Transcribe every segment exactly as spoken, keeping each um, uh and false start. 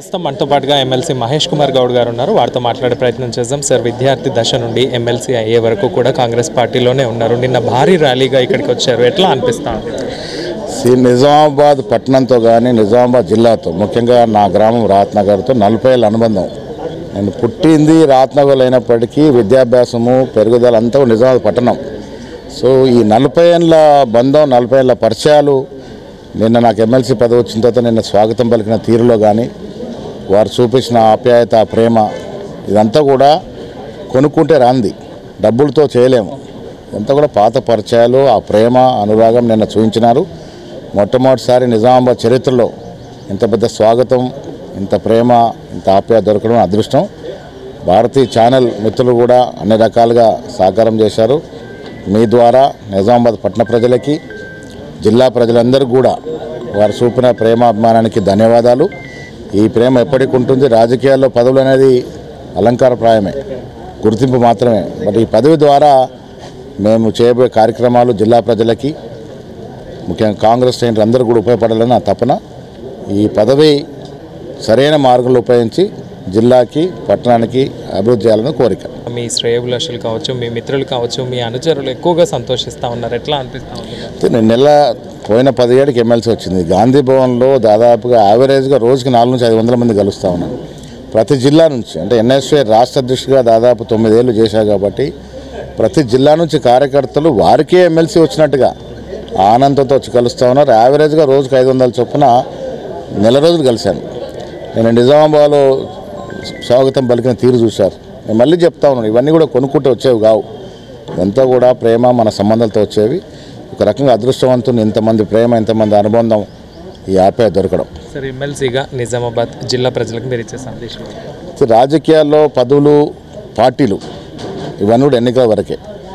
ప్రస్తుతం మనతో పాటుగా ఎమ్మెల్సీ మహేష్ కుమార్ గౌడ్ గారు ఉన్నారు. వారితో మాట్లాడే ప్రయత్నం చేద్దాం. సార్, విద్యార్థి దశ నుండి ఎమ్మెల్సీ అయ్యే వరకు కూడా కాంగ్రెస్ పార్టీలోనే ఉన్నారు. నిన్న భారీ ర్యాలీగా ఇక్కడికి వచ్చారు. ఎట్లా అనిపిస్తుంది? శ్రీ నిజామాబాద్ పట్టణంతో కానీ నిజామాబాద్ జిల్లాతో ముఖ్యంగా నా గ్రామం రాత్నగర్తో నలభై ఏళ్ళ అనుబంధం. నేను పుట్టింది రాత్నగర్ అయినప్పటికీ విద్యాభ్యాసము పెరుగుదల అంతా నిజామాబాద్ పట్టణం. సో ఈ నలభై ఏళ్ళ బంధం, నలభై ఏళ్ళ పరిచయాలు నిన్న నాకు ఎమ్మెల్సీ పదవి వచ్చిన తర్వాత నిన్న స్వాగతం పలికిన తీరులో కానీ వారు చూపించిన ఆప్యాయత, ప్రేమ ఇదంతా కూడా కొనుక్కుంటే రాంది, డబ్బులతో చేయలేము. ఇదంతా కూడా పాత పరిచయాలు, ఆ ప్రేమ, అనురాగం నిన్న చూపించినారు. మొట్టమొదటిసారి నిజామాబాద్ చరిత్రలో ఇంత పెద్ద స్వాగతం, ఇంత ప్రేమ, ఇంత ఆప్యాయత దొరకడం అదృష్టం. భారతీయ ఛానల్ మిత్రులు కూడా అన్ని రకాలుగా సహకారం చేశారు. మీ ద్వారా నిజామాబాద్ పట్టణ ప్రజలకి, జిల్లా ప్రజలందరికీ కూడా వారు చూపిన ప్రేమాభిమానానికి ధన్యవాదాలు. ఈ ప్రేమ ఎప్పటికి ఉంటుంది. రాజకీయాల్లో పదవులు అనేది అలంకారప్రాయమే, గుర్తింపు మాత్రమే. మరి ఈ పదవి ద్వారా మేము చేయబోయే కార్యక్రమాలు జిల్లా ప్రజలకి, ముఖ్యంగా కాంగ్రెస్ శ్రేణులు అందరూ కూడా ఉపయోగపడాలని నా తపన. ఈ పదవి సరైన మార్గంలో ఉపయోగించి జిల్లాకి, పట్టణానికి అభివృద్ధి చేయాలని కోరిక. మీ శ్రేయోభిలాషులు కావచ్చు, మీ మిత్రులు కావచ్చు, మీ అనుచరులు ఎక్కువగా సంతోషిస్తూ ఉన్నారు. ఎట్లా అనిపిస్తూ ఉంది? నేను నెల పోయిన పదిహేడుకి ఎమ్మెల్సీ వచ్చింది. గాంధీ భవన్లో దాదాపుగా యావరేజ్గా రోజుకి నాలుగు నుంచి ఐదు వందల మంది కలుస్తూ ఉన్నాను. ప్రతి జిల్లా నుంచి, అంటే ఎన్ఎస్ఏ రాష్ట్ర అధ్యక్షుడిగా దాదాపు తొమ్మిదేళ్ళు చేశారు కాబట్టి ప్రతి జిల్లా నుంచి కార్యకర్తలు వారికే ఎమ్మెల్సీ వచ్చినట్టుగా ఆనందంతో వచ్చి కలుస్తూ ఉన్నారు. యావరేజ్గా రోజుకి ఐదు వందల చొప్పున నెల రోజులు కలిశాను. నేను నిజామాబాద్లో స్వాగతం పలికిన తీరు చూశారు. నేను మళ్ళీ చెప్తా ఉన్నాను, ఇవన్నీ కూడా కొనుక్కుంటూ వచ్చేవి కావు. ఇదంతా కూడా ప్రేమ, మన సంబంధాలతో వచ్చేవి. ఒక రకంగా అదృష్టవంతుని, ఇంతమంది ప్రేమ, ఇంతమంది అనుబంధం, ఈ ఆప్యాయ దొరకడం. సరే, ఎమ్మెల్సీగా నిజామాబాద్ జిల్లా ప్రజలకు మీరు ఇచ్చే సందేశం? రాజకీయాల్లో పదవులు, పార్టీలు ఇవన్నీ కూడా ఎన్నికల వరకే.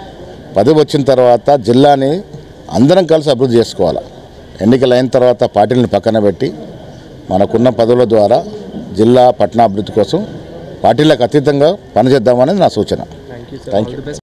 పదవి వచ్చిన తర్వాత జిల్లాని అందరం కలిసి అభివృద్ధి చేసుకోవాలి. ఎన్నికలు అయిన తర్వాత పార్టీలను పక్కన పెట్టి మనకున్న పదవుల ద్వారా జిల్లా పట్టణాభివృద్ధి కోసం పార్టీలకు అతీతంగా పనిచేద్దామనేది నా సూచన. Thank you.